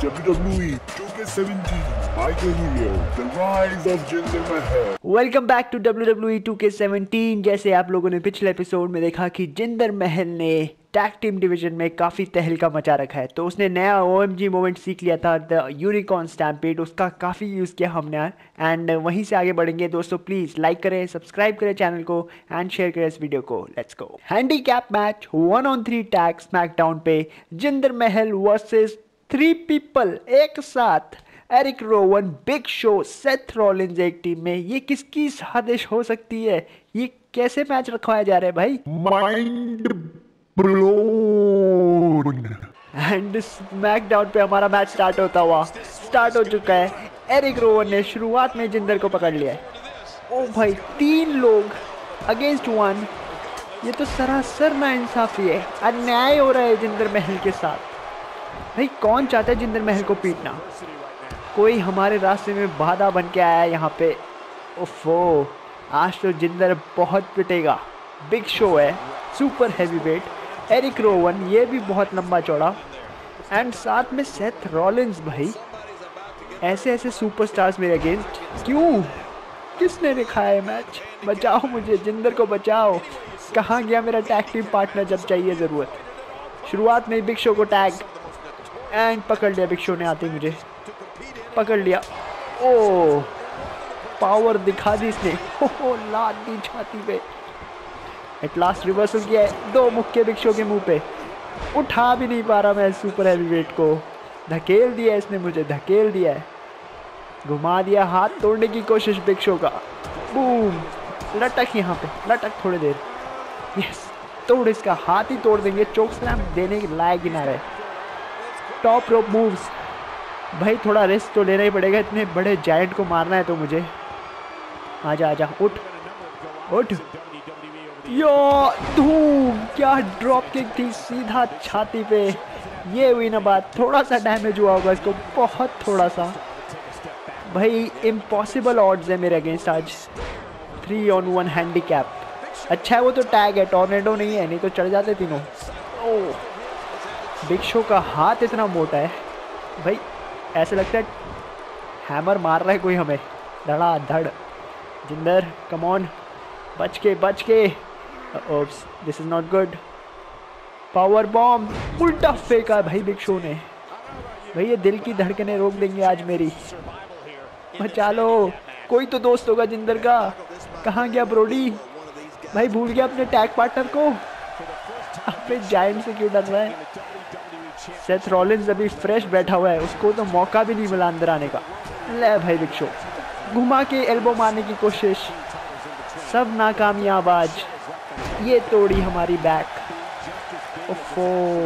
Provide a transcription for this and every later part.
WWE 2K17, Michael Helio, The Rise of Jinder Mahal. Welcome back to WWE 2K17। जैसे आप लोगों ने पिछले एपिसोड में देखा कि जिंदर महल ने टैग टीम डिवीजन में काफ़ी तहलका मचा रखा है, तो उसने नया OMG मोमेंट सीख लिया था, द यूनिकॉर्न स्टैम्पेड। उसका काफ़ी यूज़ किया हमने एंड वहीं से आगे बढ़ेंगे। दोस्तों प्लीज़ लाइक करें, सब्सक्राइब करें चैनल को एंड शेयर करें इस वीडियो को। Let's go. Handicap match 1-on-3 tag SmackDown पे जिंदर महल वर्सेस 3 पीपल एक साथ। Eric Rowan, big show, Seth Rollins एक टीम में। ये किसकी साजिश हो सकती है? ये कैसे मैच रखवाया जा रहा है भाई? Mind blown. एंड स्मैकडाउन पे हमारा मैच स्टार्ट हो चुका है। एरिक रोवन ने शुरुआत में जिंदर को पकड़ लिया है। ओ भाई, 3 लोग अगेंस्ट 1। ये तो सरासर नाइंसाफी है, अन्याय हो रहा है जिंदर महल के साथ। भाई कौन चाहता है जिंदर महल को पीटना? कोई हमारे रास्ते में बाधा बन के आया है यहाँ पे। ओफो, आज तो जिंदर बहुत पिटेगा। बिग शो है, super heavyweight. Eric Rowan ये भी बहुत लंबा चौड़ा, एंड साथ में सेथ रॉलिंस। भाई ऐसे ऐसे सुपरस्टार्स मेरे अगेंस्ट क्यों? किसने दिखाया है मैच? बचाओ मुझे, जिंदर को बचाओ। कहाँ गया मेरा टैग टीम पार्टनर जब चाहिए ज़रूरत? शुरुआत में बिग शो को टैग एंड पकड़ लिया। बिग शो ने आते ही मुझे पकड़ लिया। ओ पावर दिखा दी इसने। हो लात दी छाती पे। एट लास्ट रिवर्सल किया है, 2 मुक्के बिग शो के मुंह पे। उठा भी नहीं पा रहा मैं सुपर हैवी वेट को। धकेल दिया इसने मुझे, धकेल दिया है। घुमा दिया, हाथ तोड़ने की कोशिश बिग शो का। बूम, लटक यहाँ पे, लटक थोड़ी देर। यस, तोड़ इसका, हाथ ही तोड़ देंगे। चोक स्लैम देने के लायक ही ना रहे। Top rope moves. भाई थोड़ा रिस्क तो लेना ही पड़ेगा, इतने बड़े जायंट को मारना है तो मुझे। आजा आजा, उठ उठ। यो धूम, क्या ड्रॉप किक थी, सीधा छाती पे। ये हुई ना बात। थोड़ा सा डैमेज हुआ होगा इसको, बहुत थोड़ा सा। भाई इम्पॉसिबल ऑड्स है मेरे अगेंस्ट आज। 3-on-1 handicap. अच्छा है वो तो टैग है, टॉर्नेडो नहीं है, नहीं तो चढ़ जाते तीनों। ओह, बिग शो का हाथ इतना मोटा है भाई, ऐसे लगता है हैमर मार रहा है कोई हमें, धड़ा धड़। जिंदर कम ऑन, बच के बच के। Oops, this is not good. Powerbomb उल्टा फेंका है भाई बिग शो ने। भाई ये दिल की धड़कनें रोक देंगे आज मेरी। बचा लो, कोई तो दोस्त होगा जिंदर का। कहाँ गया ब्रोडी? भाई भूल गया अपने टैग पार्टनर को। अपने जायंट से क्यों डर रहा है? सेथ रॉलिंस अभी फ्रेश बैठा हुआ है, उसको तो मौका भी नहीं मिला अंदर आने का। ले भाई बिग शो, घुमा के एल्बो मारने की कोशिश, सब नाकामयाब आज। ये तोड़ी हमारी बैक। ओफो,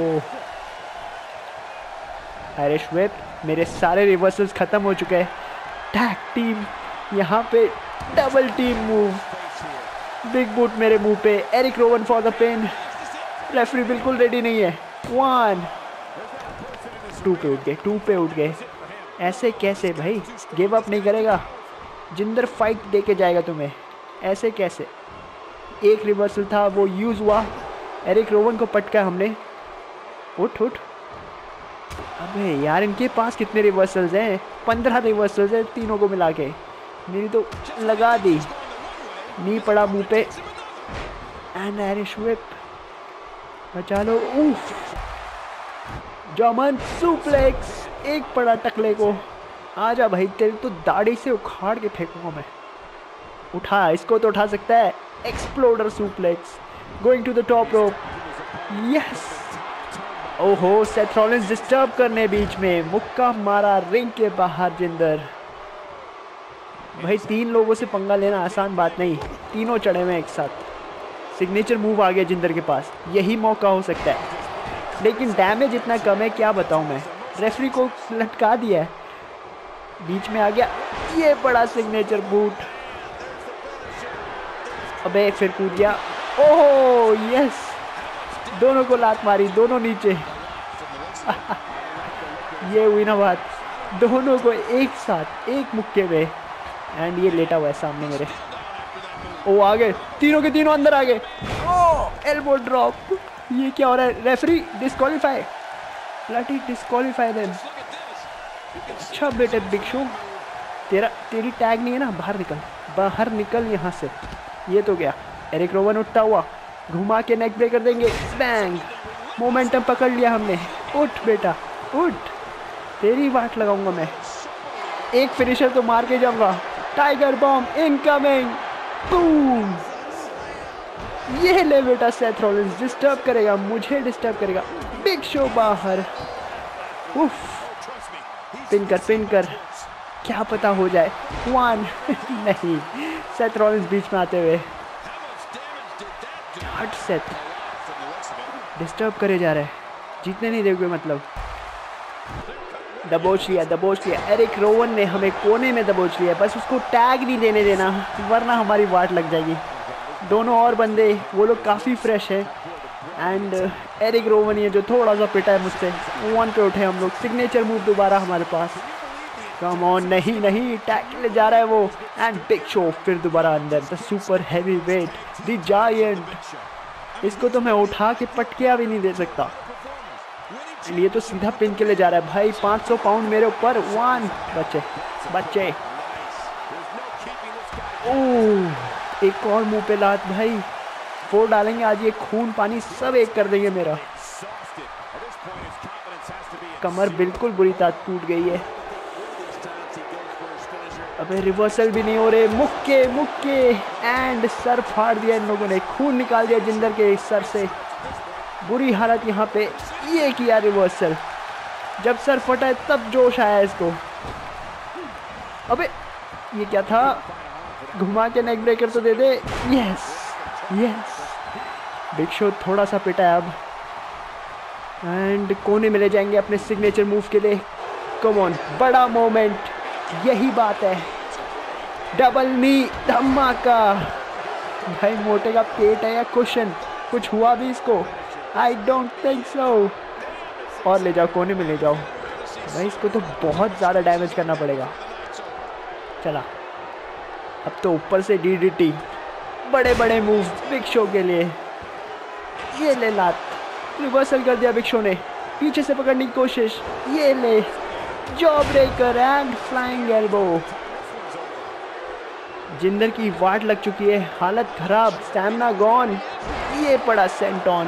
आयरिश व्हिप। मेरे सारे रिवर्सल्स खत्म हो चुके हैं। टैग टीम यहाँ पे double team move. Big boot मेरे मुंह पे। Eric Rowan for the pin. Referee बिल्कुल रेडी नहीं है। 1 2 पे उठ गए, 2 पे उठ गए। ऐसे कैसे भाई? गिव अप नहीं करेगा जिंदर, फाइट दे के जाएगा तुम्हें। ऐसे कैसे? एक रिवर्सल था वो यूज़ हुआ, एरिक रोवन को पटका हमने। उठ उठ। अबे यार, इनके पास कितने रिवर्सल्स हैं? 15 रिवर्सल्स हैं तीनों को मिला के। मेरी तो लगा दी। नी पड़ा मुंह पे एंड आयरिश व्हिप। बचा लो। उफ, जर्मन सुप्लेक्स। एक पड़ा टकले को। आजा भाई, तेरे तो दाढ़ी से उखाड़ के फेंकूंगा मैं। उठा, इसको तो उठा सकता है। Exploder suplex going to the top rope. Yes. ओहो, सेथ रॉलिंस डिस्टर्ब करने बीच में मुक्का मारा रिंग के बाहर जिंदर। भाई 3 लोगों से पंगा लेना आसान बात नहीं, तीनों चढ़े हुए एक साथ। सिग्नेचर मूव आ गया जिंदर के पास, यही मौका हो सकता है। लेकिन डैमेज इतना कम है, क्या बताऊं मैं। रेफरी को लटका दिया है, बीच में आ गया। ये बड़ा सिग्नेचर बूट। अबे फिर कूद गया। ओह यस, दोनों को लात मारी, दोनों नीचे। ये हुई ना बात, दोनों को एक साथ एक मुक्के में। एंड ये लेटा हुआ है सामने मेरे। ओ आ गए, तीनों के तीनों अंदर आ गए। Oh elbow drop. ये क्या हो रहा है? Referee disqualify, bloody disqualify them. अच्छा बेटे बिग शो, तेरी टैग नहीं है ना, बाहर निकल यहाँ से। ये तो गया। एरिक रोवन उठता हुआ घुमा के नेक ब्रेकर देंगे, बैंग। मोमेंटम पकड़ लिया हमने। उठ बेटा उठ, तेरी वाट लगाऊंगा मैं। एक फिनिशर तो मार के जाऊंगा। Tiger bomb incoming, boom. ये ले बेटा, सेथ रॉलिंस डिस्टर्ब करेगा, मुझे डिस्टर्ब करेगा। बिग शो बाहर। उफ, पिन कर, क्या पता हो जाए। 1 नहीं, सेथ रॉलिंस बीच में आते हुए। हट सेथ, डिस्टर्ब करे जा रहा है, जीतने नहीं देंगे मतलब। दबोच लिया। एरिक रोवन ने हमें कोने में दबोच लिया, बस उसको टैग नहीं देने देना वरना हमारी वाट लग जाएगी। दोनों और बंदे वो लोग काफ़ी फ्रेश है एंड एरिक रोवन ये जो थोड़ा सा पिटा है मुझसे, 1 पे उठे हम लोग। सिग्नेचर मूव दोबारा हमारे पास। कम ऑन, नहीं टैग के लिए जा रहा है वो। एंड बिग शो फिर दोबारा अंदर। The super heavyweight, the giant. इसको तो मैं उठा के पटकिया भी नहीं दे सकता। ये तो सीधा पिन के लिए जा रहा है भाई। 500 पाउंड मेरे ऊपर। 1 बच्चे। ओह, एक और मुंह पे लात भाई। 4 डालेंगे आज, ये खून पानी सब एक कर देंगे मेरा। कमर बिल्कुल बुरी तरह टूट गई है। अबे रिवर्सल भी नहीं हो रहे। मुक्के एंड सर फाड़ दिया इन लोगों ने, खून निकाल दिया जिंदर के सर से। बुरी हालत यहाँ पे। ये किया रिवर्सल, जब सर फटा है तब जोश आया इसको। अबे ये क्या था, घुमा के नेक ब्रेकर तो दे दे। यस बिग शो थोड़ा सा पिटा है अब एंड कोने में ले जाएंगे अपने सिग्नेचर मूव के लिए। कम ऑन, बड़ा मोमेंट, यही बात है। डबल नी धमाका। भाई मोटे का पेट है या कुशन, कुछ हुआ भी इसको? I don't think so. और ले जाओ, कोने में ले जाओ भाई। इसको तो बहुत ज़्यादा डैमेज करना पड़ेगा। चला, अब तो ऊपर से DDT। बड़े मूव बिग शो के लिए। ये ले लात, रिवर्सल कर दिया बिग शो ने। पीछे से पकड़ने की कोशिश, ये ले jawbreaker and flying elbow. Jinder की वाट लग चुकी है, हालत खराब, स्टैमिना गॉन। ये पड़ा सेंटॉन।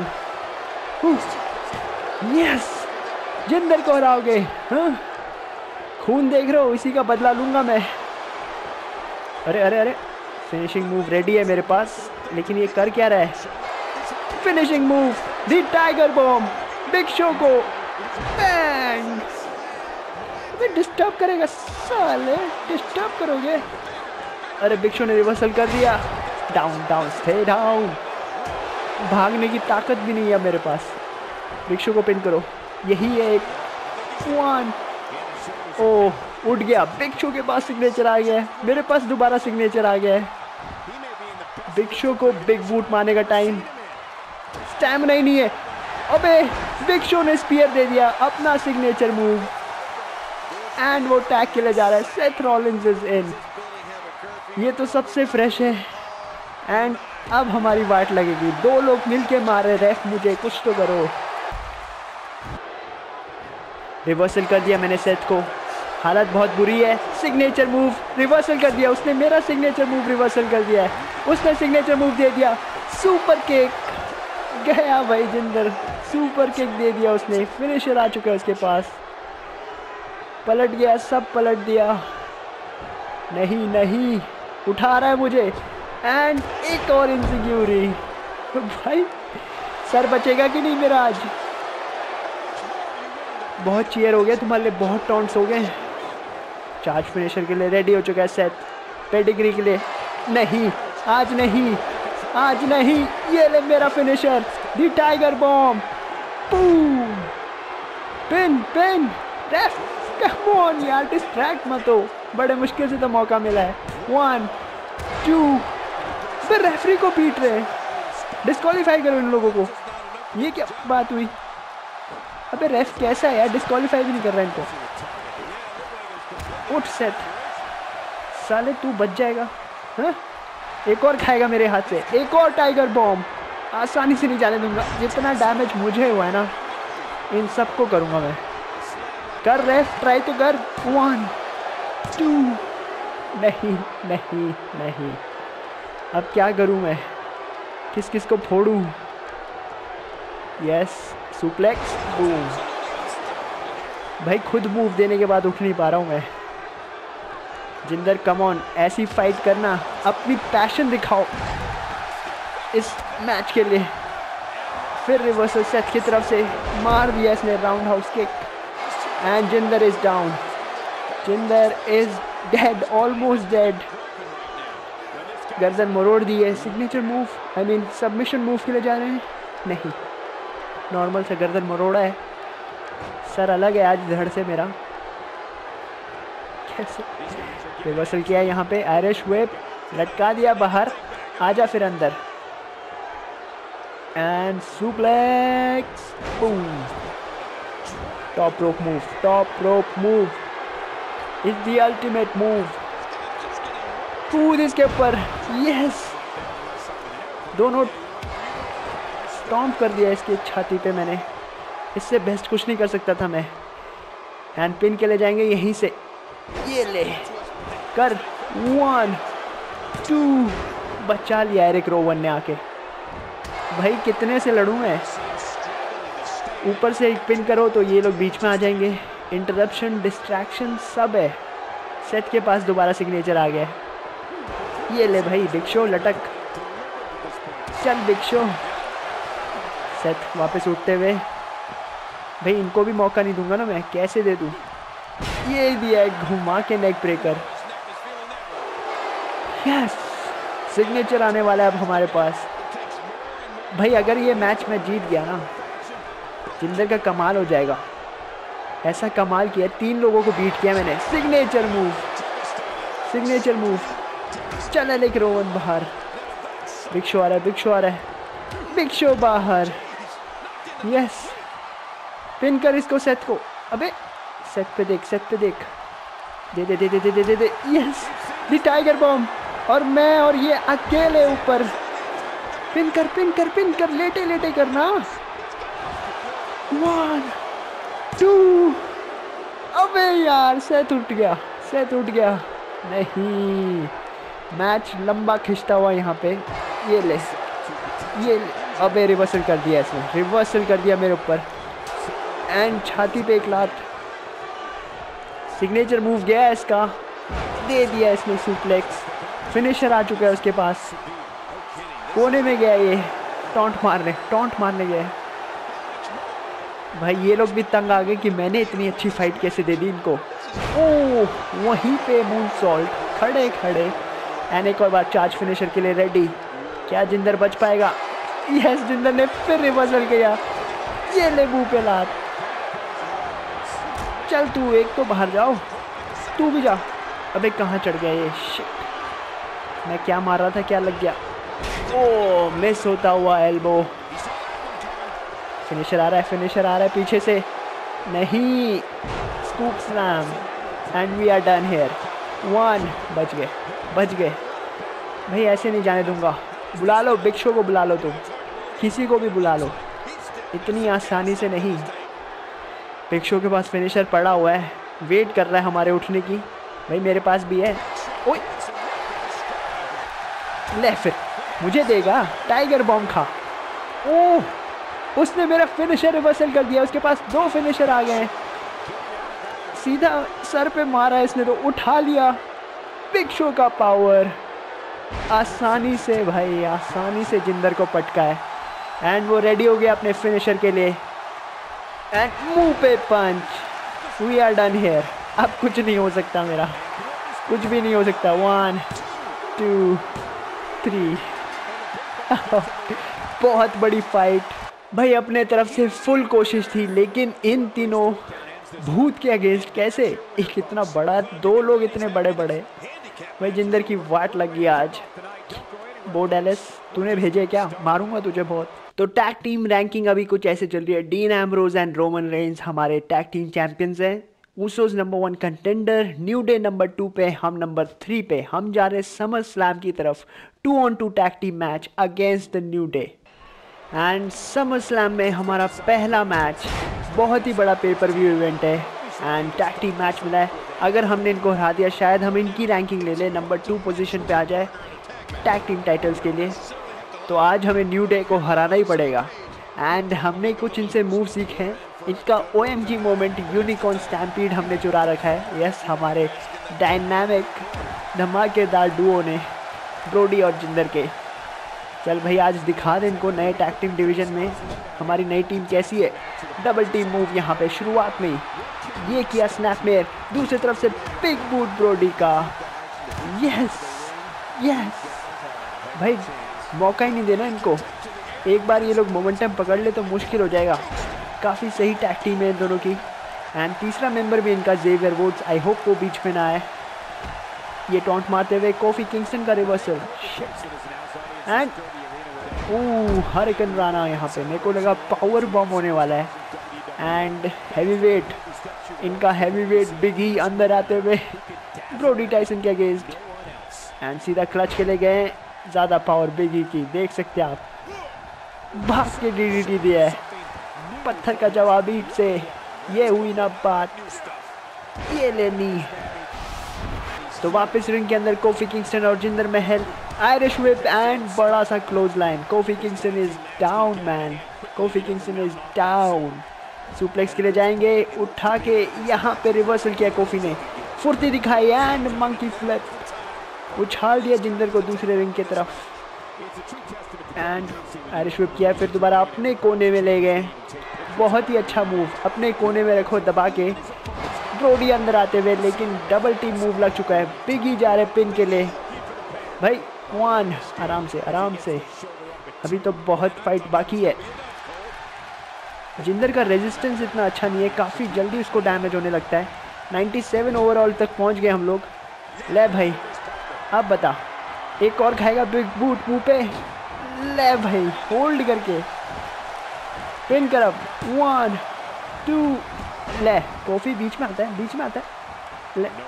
यस, जिंदर को हराओगे? हाँ, खून देख रहे हो, इसी का बदला लूंगा मैं। अरे फिनिशिंग मूव रेडी है मेरे पास, लेकिन ये कर क्या रहा है? Finishing move, the tiger bomb. Big show को बैंग। डिस्टर्ब करेगा साले, डिस्टर्ब करोगे। अरे बिग शो ने रिवर्सल कर दिया। Down stay down. भागने की ताकत भी नहीं है मेरे पास। बिग शो को पिन करो, यही है एक। 1। ओह, उठ गया। बिग शो के पास सिग्नेचर आ गया है, मेरे पास दोबारा सिग्नेचर आ गया है। बिग शो को बिग बूट मारने का टाइम। स्टैमिना ही नहीं है। अबे बिग शो ने स्पीयर दे दिया, अपना सिग्नेचर मूव एंड वो टैग के लिए जा रहा है। Seth Rollins is in. ये तो सबसे फ्रेश है एंड अब हमारी वाट लगेगी। 2 लोग मिलके मारे, रेफ मुझे कुछ तो करो। रिवर्सल कर दिया मैंने सेथ को, हालत बहुत बुरी है। सिग्नेचर मूव रिवर्सल कर दिया उसने, मेरा सिग्नेचर मूव रिवर्सल कर दिया है उसने। सिग्नेचर मूव दे दिया, सुपर किक। गया भाई जिंदर, सुपर किक दे दिया उसने। फिनिशर आ चुका है उसके पास। पलट गया, सब पलट दिया। नहीं, उठा रहा है मुझे एंड एक और इंसिक्योरी। भाई सर बचेगा कि नहीं मेरा आज? बहुत चीयर हो गया तुम्हारे लिए, बहुत टॉन्ट्स हो गए। चार्ज फिनिशर के लिए रेडी हो चुका है सेथ। पेडिग्री के लिए नहीं, आज नहीं। ये ले मेरा finisher, the tiger bomb. Boom, pin. Ref come on यार, डिस्ट्रैक्ट मत हो, बड़े मुश्किल से तो मौका मिला है। 1 2। फिर रेफरी को पीट रहे हैं, डिस्क्वालीफाई करो इन लोगों को। ये क्या बात हुई? अबे रेफ कैसा है यार, डिस्क्वालीफाई भी नहीं कर रहा इनको। उठ सेथ, साले तू बच जाएगा। हाँ, एक और खाएगा मेरे हाथ से। एक और टाइगर बॉम्ब, आसानी से नहीं जाने दूंगा। जितना डैमेज मुझे हुआ है ना, इन सबको करूंगा मैं। कर रेफ, ट्राई तो कर। 1 2 नहीं नहीं नहीं, अब क्या करूं मैं, किस किस को फोड़ूं? Yes, suplex, boom. भाई खुद मूव देने के बाद उठ नहीं पा रहा हूं मैं। जिंदर कम ऑन, ऐसी फाइट करना, अपनी पैशन दिखाओ इस मैच के लिए। फिर रिवर्सल सेट की तरफ से मार दिया इसने roundhouse kick and Jinder is down. Jinder is dead, almost dead. गर्दन मरोड़ दी है। Signature move, I mean submission move के लिए जा रहे हैं? नहीं, नॉर्मल से गर्दन मरोड़ा है। सर अलग है आज धड़ से मेरा। कैसे रिवर्सल किया यहाँ पे, आयरिश व्हिप लटका दिया बाहर, आजा फिर अंदर and suplex, boom. Top rope move, top rope move is the ultimate move. कूद इसके ऊपर, यस, दोनों स्टॉम्प कर दिया इसकी छाती पे मैंने। इससे बेस्ट कुछ नहीं कर सकता था मैं। हैंड पिन के ले जाएंगे यहीं से, ये ले कर। 1 2 बचा लिया एरिक रोवन ने आके। भाई कितने से लड़ूं मैं? ऊपर से एक पिन करो तो ये लोग बीच में आ जाएंगे। इंटरप्शन, डिस्ट्रैक्शन सब है। सेट के पास दोबारा सिग्नेचर आ गया। ये ले भाई बिग शो, लटक, चल बिग शो। सेट वापस उठते हुए, भाई इनको भी मौका नहीं दूंगा ना मैं, कैसे दे दूं? ये दिया है घुमा के नेक ब्रेकर। यस, सिग्नेचर आने वाला है अब हमारे पास। भाई अगर ये मैच मैं जीत गया ना, जिंदर का कमाल हो जाएगा। ऐसा कमाल किया, 3 लोगों को बीट किया मैंने। सिग्नेचर मूव, सिग्नेचर मूव, चल एरिक रोवन बाहर। बिग शो आ रहा है, बिग शो आ रहा है, बिग शो बाहर। यस, पिन कर इसको, सेट को। अबे सेट पे देख, सेट पे देख, दे दे दे दे दे दे दे। यस, दी टाइगर बॉम्ब, और मैं और ये अकेले ऊपर। पिन कर, पिन कर, पिन कर, लेटे लेटे करना। 1 2, अबे यार सेट उठ गया, सेट उठ गया। नहीं, मैच लंबा खिंचता हुआ यहाँ पे। ये ले, ये ले। अबे रिवर्सल कर दिया इसने, रिवर्सल कर दिया मेरे ऊपर एंड छाती पे एक लात। सिग्नेचर मूव गया है इसका, दे दिया इसने सुप्लेक्स। फिनिशर आ चुका है उसके पास, कोने में गया ये टॉन्ट मारने, टॉन्ट मारने गया। भाई ये लोग भी तंग आ गए कि मैंने इतनी अच्छी फाइट कैसे दे दी इनको। ओह, वहीं पे मून सॉल्ट, खड़े खड़े एंड एक और बार चार्ज फिनिशर के लिए रेडी। क्या जिंदर बच पाएगा? यस, जिंदर ने फिर रिवर्सल किया। ये ले मुंह पे लात। चल तू एक तो बाहर जाओ, तू भी जा। अबे कहाँ चढ़ गया ये? शिट, मैं क्या मार रहा था, क्या लग गया? ओह, मिस होता हुआ एल्बो। फिनिशर आ रहा है, फिनिशर आ रहा है पीछे से। नहीं, scoop slam and we are done here. 1, बच गए, बच गए। भाई ऐसे नहीं जाने दूंगा। बुला लो बिग शो को, बुला लो तुम, किसी को भी बुला लो, इतनी आसानी से नहीं। बिग शो के पास फिनिशर पड़ा हुआ है, वेट कर रहा है हमारे उठने की। भाई मेरे पास भी है। ओए ले, फिर मुझे देगा, टाइगर बॉम्ब खा। ओह, उसने मेरा फिनिशर रिवर्सल कर दिया। उसके पास 2 फिनिशर आ गए। सीधा सर पे मारा इसने तो उठा लिया। बिग शो का पावर आसानी से, भाई आसानी से जिंदर को पटका है एंड वो रेडी हो गया अपने फिनिशर के लिए। एंड मुंह पे punch. We are done here. अब कुछ नहीं हो सकता मेरा, कुछ भी नहीं हो सकता। 1 2 3 बहुत बड़ी फाइट। भाई अपने तरफ से फुल कोशिश थी, लेकिन इन तीनों भूत के अगेंस्ट कैसे? एक इतना बड़ा, 2 लोग इतने बड़े बड़े। भाई जिंदर की वाट लग गई आज। बो डैलस, तूने भेजे क्या? मारूंगा तुझे बहुत। तो टैग टीम रैंकिंग अभी कुछ ऐसे चल रही है। Dean Ambrose and Roman Reigns हमारे टैग टीम चैंपियंस हैं। Usos number 1 contender, new day number 2 पे, हम नंबर 3 पे। हम जा रहे समर स्लैम की तरफ। 2-on-2 tag team match against the new day. And summer slam में हमारा पहला मैच, बहुत ही बड़ा पेपर व्यू इवेंट है। एंड टैग टीम मैच मिला है। अगर हमने इनको हरा दिया शायद हम इनकी रैंकिंग ले लें, नंबर 2 पोजीशन पे आ जाए टैग टीम टाइटल्स के लिए। तो आज हमें न्यू डे को हराना ही पड़ेगा। एंड हमने कुछ इनसे मूव सीखे हैं। इनका OMG मोमेंट यूनिकॉर्न स्टैम्पीड हमने चुरा रखा है। यस, हमारे डायनामिक धमाकेदार डुओ ने, ब्रोडी और जिंदर के। चल भाई आज दिखा दे इनको नए टैग टीम डिवीजन में हमारी नई टीम कैसी है। डबल टीम मूव यहाँ पे शुरुआत में ये किया स्नैपमेयर, दूसरी तरफ से बिग बूट ब्रोडी का। यस यस भाई, मौका ही नहीं देना इनको। एक बार ये लोग मोमेंटम पकड़ ले तो मुश्किल हो जाएगा। काफ़ी सही टैग टीम है इन दोनों की। एंड तीसरा मेंबर भी इनका जेवियर वुड्स, आई होप वो बीच में ना आए। ये टॉन्ट मारते हुए कोफी किंगस्टन का रिवर्सल एंड हरिकेन राणा यहाँ पे। मेरे को लगा पावर बम होने वाला है। एंड हैवीवेट, इनका हैवीवेट बिग ई अंदर आते हुए ब्रोडी टाइसन के अगेंस्ट एंड सीधा क्लच के लिए गए। ज़्यादा पावर बिग ई की, देख सकते हैं आप। भाग के DDT दिया है, पत्थर का जवाब ईट से। ये हुई ना बात, ये लेनी। तो वापस रिंग के अंदर कोफी किंगस्टन और जिंदर महल, आयरिश व्हिप एंड बड़ा सा clothesline. Kofi Kingston is down man, Kofi Kingston is down. Suplex के लिए जाएंगे, उठा के यहाँ पे रिवर्सल किया कोफी ने, फुर्ती दिखाई एंड मंकी फ्लिप, उछाल दिया जिंदर को दूसरे रिंग की तरफ एंड आयरिश व्हिप किया। फिर दोबारा अपने कोने में ले गए। बहुत ही अच्छा मूव, अपने कोने में रखो दबा के। ब्रोडी अंदर आते हुए, लेकिन डबल टीम मूव लग चुका है। बिगी जा रहे पिन के लिए भाई। 1 आराम से आराम से, अभी तो बहुत फाइट बाकी है। जिंदर का रेजिस्टेंस इतना अच्छा नहीं है, काफ़ी जल्दी उसको डैमेज होने लगता है। 97 ओवरऑल तक पहुंच गए हम लोग। ले भाई अब बता, एक और खाएगा बिग बूट मुंह पे। ले भाई होल्ड करके पिन कर। अब 1 2 ले, कॉफी बीच में आता है, बीच में आता है। ले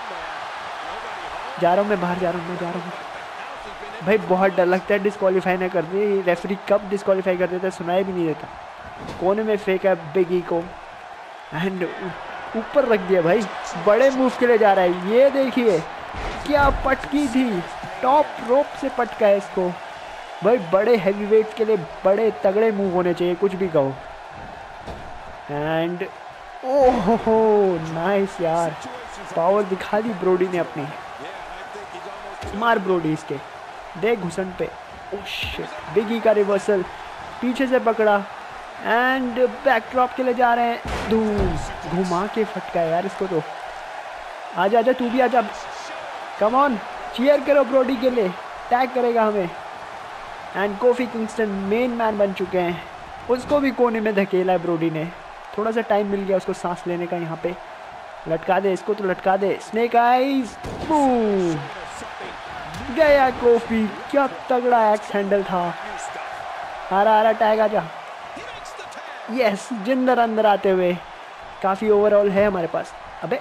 जा रहा हूँ मैं, बाहर जा रहा हूँ, मैं जा रहा हूँ भाई। बहुत डर लगता है डिस्क्वालीफाई ना कर दे। रेफरी कब डिस्क्वालीफाई कर देता है सुनाई भी नहीं देता। कोने में फेंका बिगी को एंड ऊपर रख दिया भाई। बड़े मूव के लिए जा रहा है। ये देखिए क्या पटकी थी, टॉप रोप से पटका है इसको भाई। बड़े हैवीवेट के लिए बड़े तगड़े मूव होने चाहिए, कुछ भी कहो। एंड ओहो नाइस यार, पावर दिखा दी ब्रोडी ने अपनी। मार ब्रोडी इसके, देख घुसन पे। ओह शिट, बिगी का रिवर्सल पीछे से पकड़ा एंड बैकड्रॉप के लिए जा रहे हैं। धूम घुमा के फटका है यार इसको। तो आजा आजा, तू भी आजा, कम ऑन, चीयर करो ब्रोडी के लिए, टैग करेगा हमें। And Kofi Kingston main man बन चुके हैं। उसको भी कोने में धकेला है ब्रोडी ने। थोड़ा सा टाइम मिल गया उसको सांस लेने का। यहाँ पे लटका दे इसको, तो लटका दे। स्नेक आइज, बूम, गया कोफी। क्या तगड़ा एक्स हैंडल था। आ रहा टैग, आजा। यस, जिंदर अंदर आते हुए। काफ़ी ओवरऑल है हमारे पास। अबे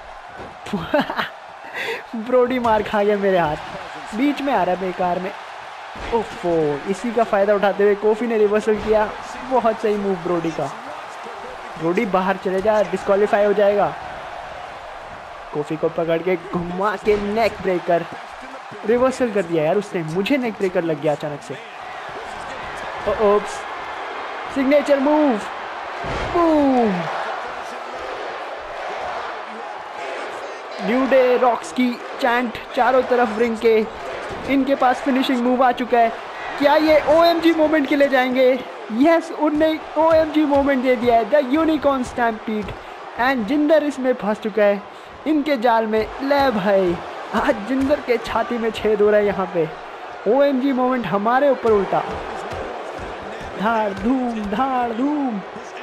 ब्रोडी मार खा गया मेरे हाथ, बीच में आ रहा है बेकार में। ओफो, इसी का फ़ायदा उठाते हुए कोफी ने रिवर्सल किया। बहुत सही मूव ब्रोडी का। ब्रोडी बाहर चले जा, डिस्क्वालीफाई हो जाएगा। कोफी को पकड़ के घुमा के नेक ब्रेकर, रिवर्सल कर दिया यार उसने। मुझे नेक ब्रेकर लग गया अचानक से। Oops, signature move, boom. New day rocks की चैंट चारों तरफ रिंग के। इनके पास फिनिशिंग मूव आ चुका है। क्या ये OMG मोमेंट के लिए जाएंगे? यस, उनने OMG मोमेंट दे दिया है, the unicorn stampede. And Jinder इसमें फंस चुका है इनके जाल में। ले भाई, आज जिंदर के छाती में छेद हो रहा है यहाँ पे। OMG मोमेंट हमारे ऊपर उल्टा। धाड़ धूम, धाड़ धूम।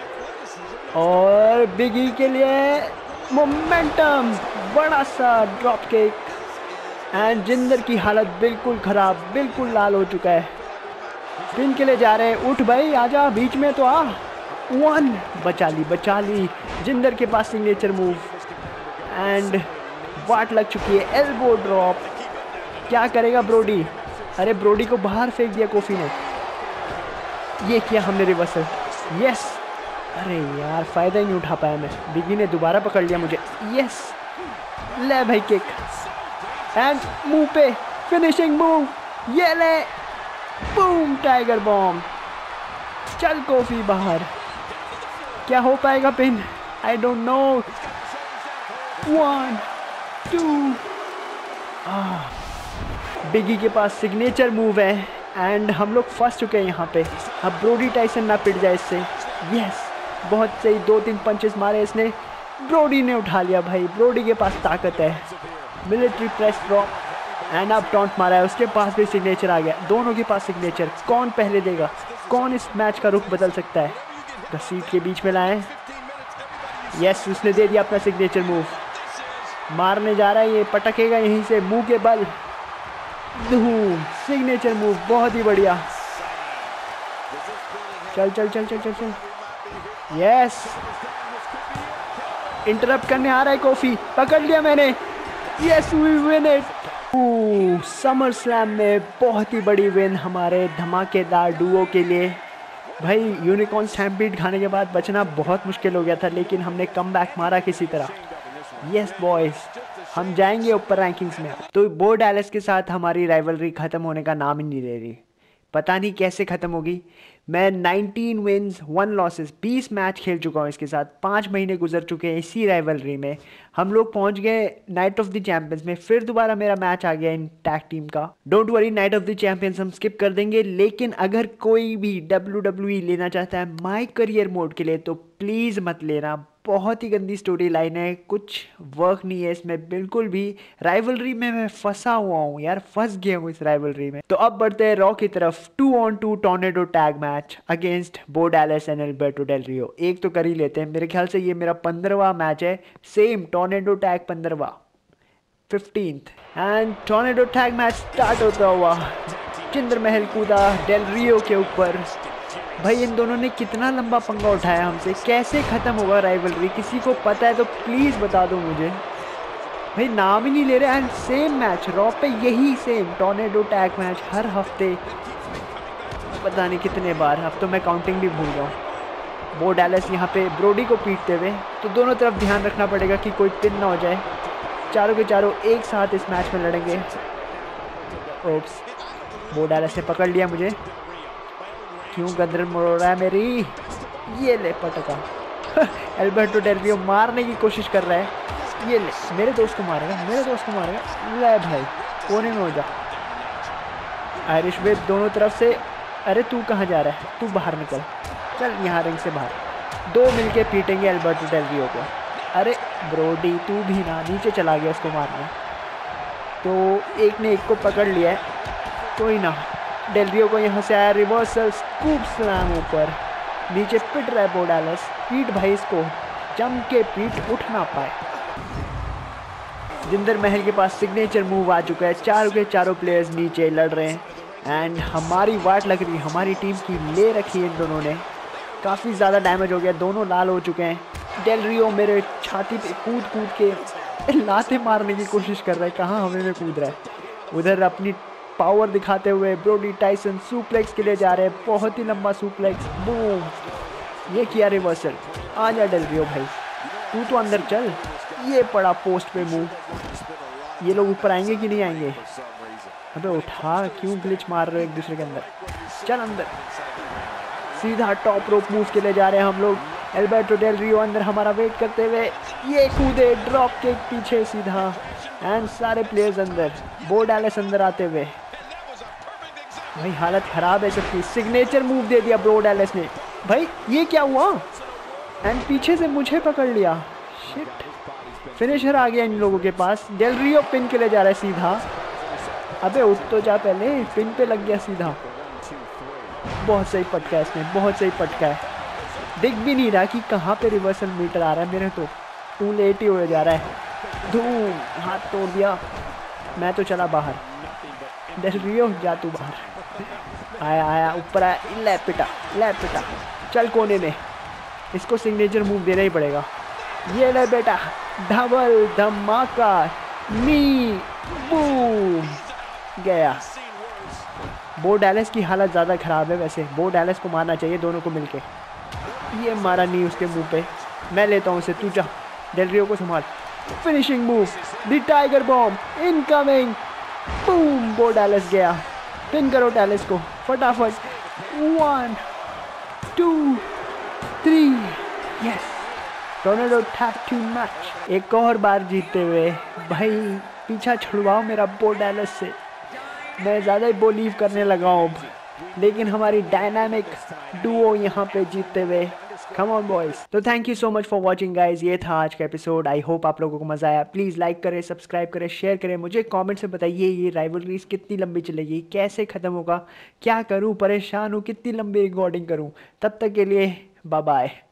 और बिगी के लिए मोमेंटम, बड़ा सा ड्रॉप किक। एंड जिंदर की हालत बिल्कुल ख़राब, बिल्कुल लाल हो चुका है। पिन के लिए जा रहे हैं। उठ भाई, आजा, बीच में तो आ। 1, बचा ली जिंदर के पास सिग्नेचर मूव। एंड वाट लग चुकी है, एल्बो ड्रॉप। क्या करेगा ब्रोडी? अरे ब्रोडी को बाहर फेंक दिया कोफी ने। ये किया हमने रिवर्सल। यस, अरे यार फ़ायदा ही नहीं उठा पाया मैं। बिगी ने दोबारा पकड़ लिया मुझे। यस, ले भाई किक एंड मुंह पे फिनिशिंग मूव, ये ले, बूम, टाइगर बॉम्ब। चल कोफी बाहर, क्या हो पाएगा pin? I don't know. 1 2। Biggie के पास सिग्नेचर मूव है एंड हम लोग फंस चुके हैं यहाँ पे। अब ब्रोडी टाइसन ना पिट जाए इससे। यस, बहुत सही, 2-3 पंचेस मारे इसने, ब्रोडी ने उठा लिया भाई। ब्रोडी के पास ताकत है। मिलिट्री प्रेस ड्रॉप एंड अब टॉन्ट मारा है, उसके पास भी सिग्नेचर आ गया। दोनों के पास सिग्नेचर, कौन पहले देगा? कौन इस मैच का रुख बदल सकता है? घसीट के बीच में लाए। यस, उसने दे दिया अपना सिग्नेचर मूव। मारने जा रहा है ये, पटकेगा यहीं से मुंह के बल। सिग्नेचर मूव, बहुत ही बढ़िया। चल चल चल चल चल चल। यस, इंटरप्ट करने आ रहा है कोफी, पकड़ लिया मैंने। Yes, we win it. Summer slam में बहुत ही बड़ी विन हमारे धमाकेदार डुओ के लिए। भाई यूनिकॉर्न स्टैम्पीड खाने के बाद बचना बहुत मुश्किल हो गया था, लेकिन हमने कमबैक मारा किसी तरह। यस बॉयज, हम जाएंगे ऊपर रैंकिंग्स में। तो बो डैलस के साथ हमारी राइवलरी ख़त्म होने का नाम ही नहीं ले रही। पता नहीं कैसे ख़त्म होगी। मैं 19 विन्स 1 लॉसेस 20 मैच खेल चुका हूँ इसके साथ। 5 महीने गुजर चुके हैं इसी राइवलरी में। हम लोग पहुँच गए नाइट ऑफ द चैंपियंस में। फिर दोबारा मेरा मैच आ गया इन टैग टीम का। Don't worry, night of the champions हम स्किप कर देंगे, लेकिन अगर कोई भी WWE लेना चाहता है माई करियर मोड के लिए तो प्लीज़ मत लेना। बहुत ही गंदी स्टोरी लाइन है, कुछ वर्क नहीं है इसमें बिल्कुल भी। राइवलरी में मैं फंसा हुआ हूँ यार, फंस गया हूँ इस राइवलरी में। तो अब बढ़ते हैं रॉ की तरफ। 2-on-2 tornado tag match against Bo Dallas and Alberto Del Rio. एक तो कर ही लेते हैं, मेरे ख्याल से ये मेरा 15वां मैच है। सेम टॉर्नेडो टैग 15वां, 15th and tornado tag match start होता हुआ जिंदर महल कूदा डेल रियो के ऊपर। भाई इन दोनों ने कितना लंबा पंगा उठाया हमसे, कैसे ख़त्म होगा राइवलरी? किसी को पता है तो प्लीज़ बता दो मुझे। भाई नाम ही नहीं ले रहे। एंड सेम मैच रॉ पे, यही सेम टॉर्नेडो टैग मैच हर हफ्ते, पता नहीं कितने बार। अब तो मैं काउंटिंग भी भूल गया हूँ। बो डैलस यहाँ पे ब्रोडी को पीटते हुए, तो दोनों तरफ ध्यान रखना पड़ेगा कि कोई पिन ना हो जाए। चारों के चारों एक साथ इस मैच में लड़ेंगे। ओप्स, बो डैलस ने पकड़ लिया मुझे। क्यों गदर मोड़ रहा है मेरी? ये ले पटका। एल्बर्टो डेल रियो मारने की कोशिश कर रहा है। ये ले, मेरे दोस्त को मारेगा, मेरे दोस्त को मारेगा। ले भाई, कोने में हो जा। आयरिश वेव दोनों तरफ से। अरे तू कहाँ जा रहा है? तू बाहर निकल, चल यहाँ रिंग से बाहर। दो मिलके पीटेंगे एल्बर्टो डेल रियो को। अरे ब्रोडी तू भी ना, नीचे चला गया उसको मारने। तो एक ने एक को पकड़ लिया है, कोई ना। डेल रियो को यहाँ से आया रिवर्सल स्कूप स्लैम ऊपर, नीचे पिट रहा है बो डैलस। पीट भाई इसको, जम के पीट, उठ ना पाए। जिंदर महल के पास सिग्नेचर मूव आ चुका है। चारों के चारों प्लेयर्स नीचे लड़ रहे हैं एंड हमारी वाट लग रही है, हमारी टीम की ले रखी है इन दोनों ने। काफ़ी ज़्यादा डैमेज हो गया, दोनों लाल हो चुके हैं। डेल रियो मेरे छाती पे कूद कूद के लाते मारने की कोशिश कर रहा है, कहाँ हवा में कूद रहा है। उधर अपनी पावर दिखाते हुए ब्रोडी टाइसन सुप्लेक्स के लिए जा रहे हैं। बहुत ही लंबा सुप्लेक्स, बूम, ये किया रिवर्सल। आ जा डेल रियो भाई, तू तो अंदर चल। ये पड़ा पोस्ट पे मुंह। ये लोग ऊपर आएंगे कि नहीं आएंगे? अबे उठा, क्यों ग्लिच मार रहे हो एक दूसरे के अंदर? चल अंदर। सीधा टॉप रोप मूव के लिए जा रहे हैं हम लोग। एल्बर्टो डेल रियो अंदर हमारा वेट करते हुए, ये कूदे ड्रॉप किक पीछे सीधा एंड सारे प्लेयर्स अंदर। बो डैलस अंदर आते हुए, भाई हालत खराब है सबकी। सिग्नेचर मूव दे दिया ब्रो डैलस ने। भाई ये क्या हुआ? एंड पीछे से मुझे पकड़ लिया। शिट, फिनिशर आ गया इन लोगों के पास। डेल रियो पिन के लिए जा रहा है सीधा। अबे उठ तो जा पहले, पिन पे लग गया सीधा। बहुत सही पटका है इसने, बहुत सही पटका है। दिख भी नहीं रहा कि कहाँ पे रिवर्सल मीटर आ रहा है मेरे, तो टू लेट ही हो जा रहा है। धूम, हाथ तोड़ दिया। मैं तो चला बाहर। डेल रियो जा तू बाहर। आया आया ऊपर आया, ले पिटा, ले पिटा। चल कोने में, इसको सिग्नेचर मूव देना ही पड़ेगा। ये ले बेटा, डबल धमाका, नी बूम, गया। बो डैलस की हालत ज़्यादा ख़राब है वैसे। बो डैलस को मारना चाहिए दोनों को मिलके। ये मारा नहीं उसके मुंह पे, मैं लेता हूँ उसे, तू जा, डेल रियो को संभाल। Finishing move, the tiger bomb incoming, boom, Bo Dallas गया। पिन करो डैलस को फटाफट, 1 2 3, yes, tornado tag team match एक और बार जीतते हुए। भाई पीछा छुड़वाओ मेरा बो डैलस से, मैं ज़्यादा ही बिलीव करने लगा हूँ अब, लेकिन हमारी डायनामिक डुओ यहाँ पे जीतते हुए। Come on boys. तो thank you so much for watching guys, ये था आज का एपिसोड। आई होप आप लोगों को मजा आया। प्लीज़ लाइक करें, सब्सक्राइब करें, शेयर करें। मुझे कमेंट से बताइए ये राइवलरीज कितनी लंबी चलेगी, कैसे ख़त्म होगा, क्या करूँ, परेशान हूँ, कितनी लंबी रिकॉर्डिंग करूँ। तब तक के लिए बाय बाय।